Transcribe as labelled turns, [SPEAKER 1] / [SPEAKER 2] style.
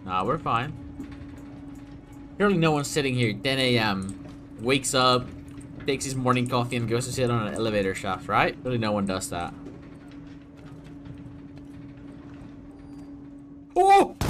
[SPEAKER 1] Nah, we're fine. Surely no one's sitting here 10 a.m. Wakes up, takes his morning coffee and goes to sit on an elevator shaft, right? Surely no one does that. Oh!